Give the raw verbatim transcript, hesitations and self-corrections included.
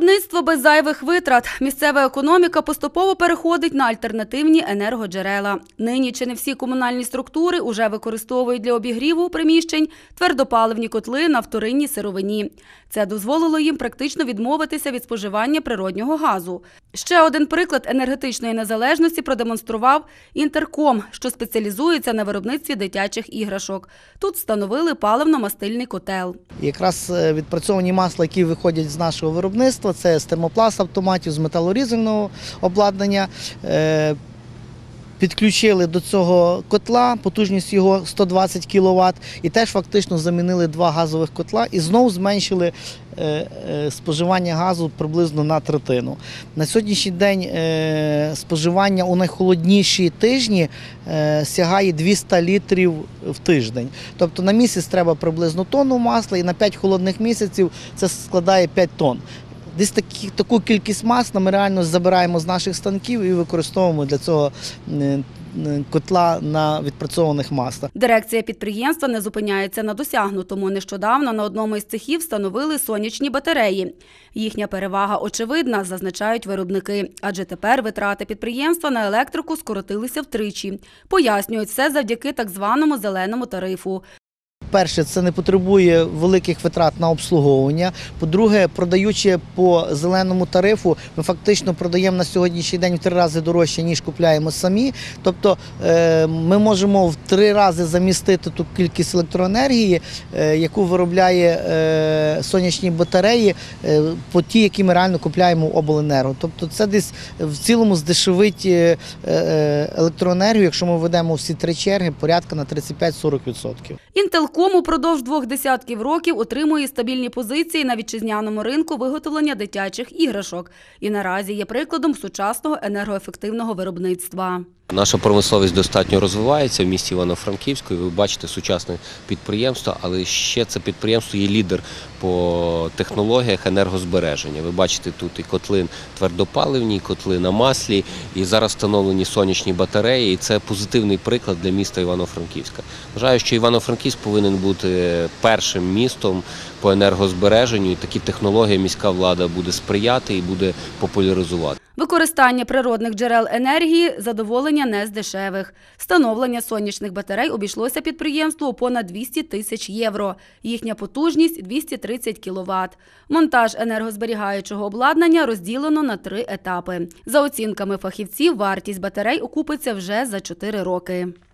Виробництво без зайвих витрат. Місцева економіка поступово переходить на альтернативні енергоджерела. Нині чи не всі комунальні структури уже використовують для обігріву приміщень твердопаливні котли на вторинній сировині. Це дозволило їм практично відмовитися від споживання природнього газу. Ще один приклад енергетичної незалежності продемонстрував Інтерком, що спеціалізується на виробництві дитячих іграшок. Тут встановили паливно-мастильний котел. Якраз відпрацьовані масла, які виходять з нашого виробництва, це з термопласт автоматів, з металорізального обладнання. Підключили до цього котла, потужність його сто двадцять кіловат, і теж фактично замінили два газових котла і знову зменшили споживання газу приблизно на третину. На сьогоднішній день споживання у найхолодніші тижні сягає двісті літрів в тиждень. Тобто на місяць треба приблизно тонну масла, і на п'ять холодних місяців це складає п'ять тонн. Десь такі, таку кількість масла ми реально забираємо з наших станків і використовуємо для цього котла на відпрацьованих маслах. Дирекція підприємства не зупиняється на досягнутому. Нещодавно на одному із цехів встановили сонячні батареї. Їхня перевага очевидна, зазначають виробники, адже тепер витрати підприємства на електрику скоротилися втричі. Пояснюють, все завдяки так званому зеленому тарифу. Перше, це не потребує великих витрат на обслуговування. По-друге, продаючи по зеленому тарифу, ми фактично продаємо на сьогоднішній день в три рази дорожче, ніж купляємо самі. Тобто ми можемо в три рази замістити ту кількість електроенергії, яку виробляє сонячні батареї, по ті, які ми реально купляємо у обленерго. Тобто це десь в цілому здешевить електроенергію, якщо ми ведемо всі три черги, порядка на тридцять п'ять - сорок відсотків. Інтерком упродовж двох десятків років отримує стабільні позиції на вітчизняному ринку виготовлення дитячих іграшок. І наразі є прикладом сучасного енергоефективного виробництва. Наша промисловість достатньо розвивається в місті Івано-Франківську. Ви бачите сучасне підприємство, але ще це підприємство є лідер по технологіях енергозбереження. Ви бачите тут і котли твердопаливні, і котли на маслі, і зараз встановлені сонячні батареї. І це позитивний приклад для міста Івано-Франківська. Вважаю, що Івано-Франківськ повинен бути першим містом по енергозбереженню. І такі технології міська влада буде сприяти і буде популяризувати. Використання природних джерел енергії – задоволення не з дешевих. Встановлення сонячних батарей обійшлося підприємству у понад двісті тисяч євро. Їхня потужність – двісті тридцять кіловат. Монтаж енергозберігаючого обладнання розділено на три етапи. За оцінками фахівців, вартість батарей окупиться вже за чотири роки.